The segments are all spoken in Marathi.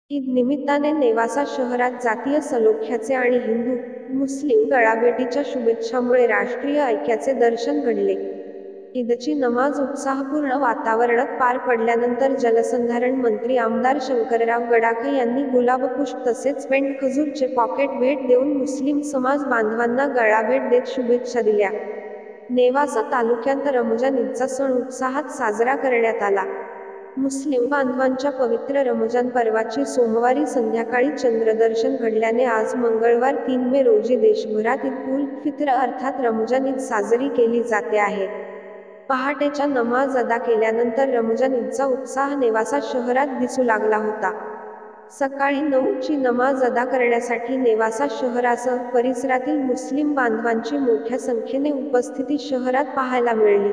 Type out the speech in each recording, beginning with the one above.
ईद निमित्ताने नेवासा शहरात जातीय सलोख्याचे आणि हिंदू मुस्लिम गळाभेटीच्या शुभेच्छामुळे राष्ट्रीय ऐक्याचे दर्शन घडले. ईदची नमाज उत्साहपूर्ण वातावरणात पार पडल्यानंतर जलसंधारण मंत्री आमदार शंकरराव गडाखे यांनी गुलाबपुष्प तसेच पेंड-खजूरचे पॉकेट भेट देऊन मुस्लिम समाज बांधवांना गळाभेट देत शुभेच्छा दिल्या. नेवासा तालुक्यात रमजान ईदचा सण उत्साहात साजरा करण्यात आला. मुस्लिम बांधवांच्या पवित्र रमजान पर्वाची सोमवारी संध्याकाळी चंद्रदर्शन घडल्याने आज मंगळवार 3 मे रोजी देशभरात ईद उल फित्र अर्थात रमजान ईद साजरी केली जाते आहे. पहाटेच्या नमाज अदा केल्यानंतर रमजान ईदचा उत्साह नेवासा शहरात दिसू लागला होता. सकाळी 9 ची नमाज अदा करण्यासाठी नेवासा शहरासह परिसरातील मुस्लिम बांधवांची मोठ्या संख्येने उपस्थिती शहरात पाहायला मिळाली.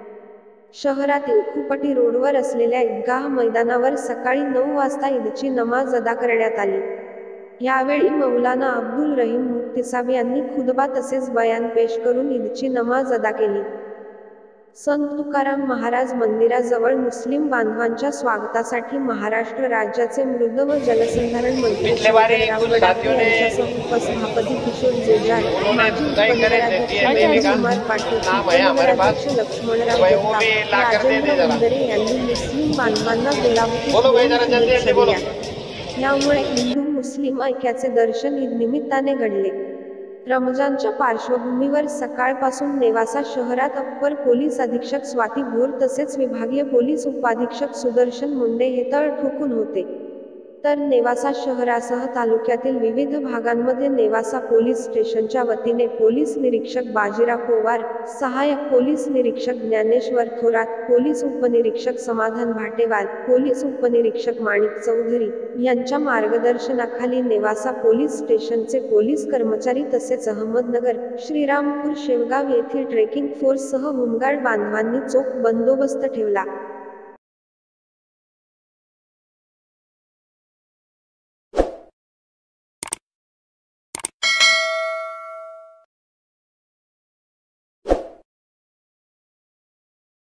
शहरातील खुपटी रोडवर असलेल्या ईदगाह मैदानावर सकाळी 9 वाजता ईदची नमाज अदा करण्यात आली. यावेळी मौलाना अब्दुल रहीम मुक्तिसाब यांनी खुतबा तसेच बयान पेश करून ईदची नमाज अदा केली. संत तुकाराम महाराज मंदिराजवळ मुस्लिम बांधवांच्या स्वागतासाठी महाराष्ट्र राज्याचे मृद व जलसंधारण मंत्री शंकरराव गडाखे यांच्यासह उपसभापती किशोर जोजाड, माजी उपनगराध्यक्ष कुमार पाटील, उपनगराध्यक्ष लक्ष्मणराव जगताप, राजेंद्र मुंदरे यांनी मुस्लिम बांधवांना गुलाबपुष्प देऊन शुभेच्छा दिल्या. यामुळे हिंदू मुस्लिम ऐक्याचे दर्शन ईद निमित्ताने घडले. रमजानच्या पार्श्वभूमीवर सकाळपासून नेवासा शहरात अप्पर पोलीस अधीक्षक स्वाती भोर तसेच विभागीय पोलीस उपाधीक्षक सुदर्शन मुंडे हे तळ ठोकून होते. तर नेवासा शहरासह तालुक्यातील विविध भागांमध्ये नेवासा पोलीस स्टेशनच्या वतीने पोलीस निरीक्षक बाजीराव पोवार, सहाय्यक पोलीस निरीक्षक ज्ञानेश्वर थोरात, पोलीस उपनिरीक्षक समाधान भाटेवाल, पोलीस उपनिरीक्षक माणिक चौधरी यांच्या मार्गदर्शनाखाली नेवासा पोलीस स्टेशनचे पोलीस कर्मचारी तसेच अहमदनगर, श्रीरामपूर शेवगाव येथील ट्रेकिंग फोर्ससह होमगार्ड बांधवांनी चोख बंदोबस्त ठेवला.